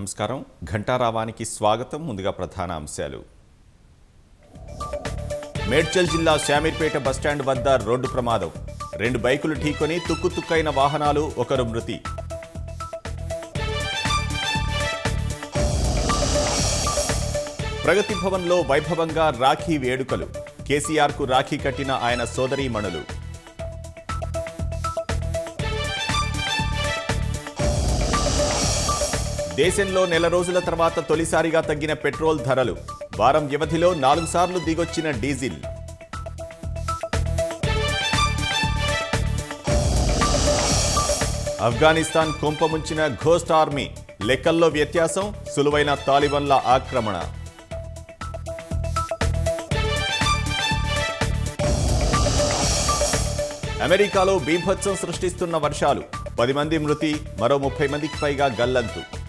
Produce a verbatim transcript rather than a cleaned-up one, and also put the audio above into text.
నమస్కారం ఘంటారావానికి స్వాగతం ముందుగా ప్రధాన అంశాలు మేడ్చల్ జిల్లా శామీర్పేట బస్టాండ్ వద్ద రోడ్డు ప్రమాదం రెండు బైకులు ఢీకొని తుక్కుతుక్కైన వాహనాలు ఒకరు మృతి ప్రగతి భవన్లో వైభవంగా రాఖీ వేడుకలు కేసీఆర్ కు రాఖీ కట్టిన ఆయన సోదరీమణులు దేశంలో నెల రోజుల తర్వాత తొలిసారిగా తగ్గిన పెట్రోల్ ధరలు వారం వ్యవధిలో నాలుగు సార్లు దిగొచ్చిన డీజిల్ ఆఫ్ఘనిస్తాన్ కొంపముంచిన ఘోస్ట్ ఆర్మీ లెక్కల్లో వ్యత్యాసం సులువైన తాలిబన్ల ఆక్రమణ అమెరికాలో బీభత్సం సృష్టిస్తున్న వర్షాలు పది మంది మృతి మరో ముప్పై మందికి పైగా గల్లంతు